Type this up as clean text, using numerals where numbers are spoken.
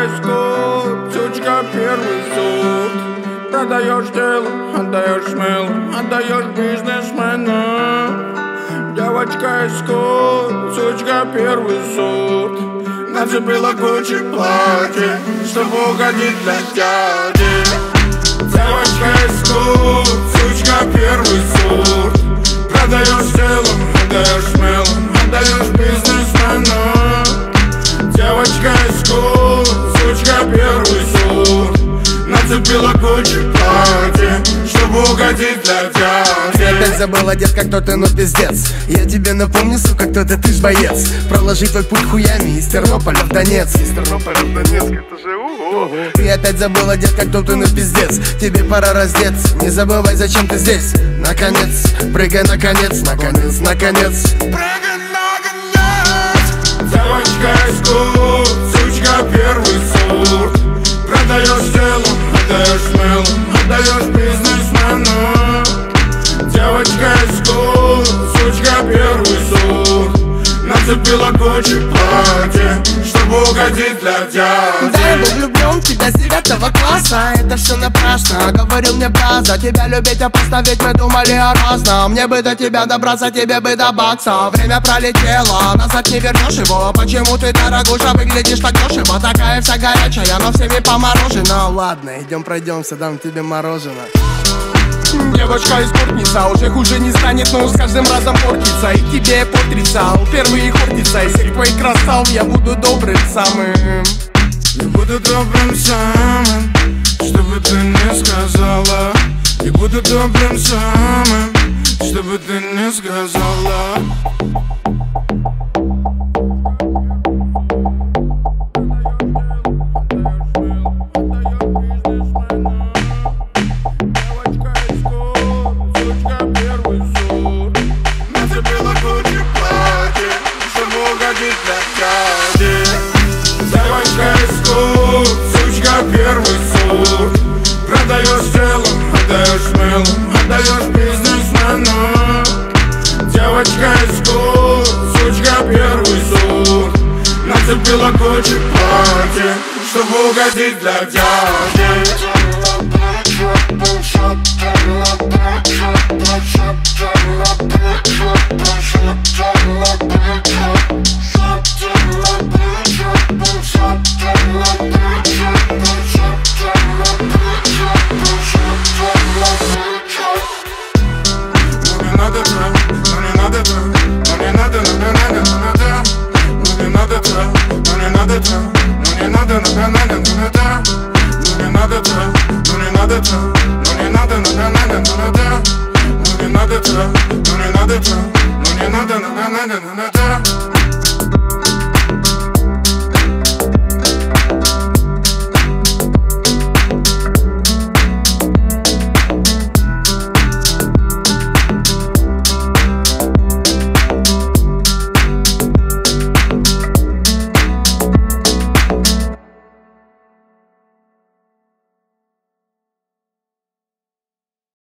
эскорт, сучка первый сорт. Продаешь тело, отдаешь смело, отдаешь бизнесмену. Девочка эскорт, сучка первый сорт. Нацепила Гуччи платье, чтобы угодить для дяди. Девочка эскорт, сучка первый сорт. Продаешь тело, отдаешь смело, отдаешь бизнесмену. Девочка эскорт, сучка первый сорт. Нацепила Гуччи платье, чтобы угодить для дяди. Ты опять забыла, детка, кто ты, ну пиздец. Я тебе напомню, сука, кто ты ж боец. Проложить твой путь хуями из Тернополя в Донецк. Из Тернополя в Донецк, это же ого. Ты опять забыла, детка, кто ты, ну пиздец. Тебе пора раздеться, не забывай, зачем ты здесь. Наконец, прыгай, наконец, наконец, наконец. Прыгай, наконец. Девочка эскорт, сучка первый сорт. Продаешь тело, отдаешь смело, отдаешь бизнесмену. Девочка эскорт, сучка первый сорт. Нацепила Гуччи платье, чтобы угодить для дяди. Да, я был влюблен в тебя с 9 класса. Это все напрасно, говорил мне брат. За тебя любить, а просто ведь мы думали о разном. Мне бы до тебя добраться, тебе бы до бакса. Время пролетело, назад не вернешь его. Почему ты, дорогуша, выглядишь так дешево? Такая вся горячая, но всеми поморожена. Ладно, идем пройдемся, дам тебе мороженое. Девочка эскортница, уже хуже не станет, но с каждым разом портится. И к тебе портится, первый хортится. Из всех твоих красав я буду добрым самым. Я буду добрым самым, чтобы ты не сказала. Я буду добрым самым, чтобы ты не сказала. Девочка эскорт, сучка первый сорт. Продаешь тело, отдаешь смело, отдаешь бизнесмену. Девочка эскорт, сучка первый сорт. Нацепила Гуччи платье, чтобы угодить для дяди. No не надо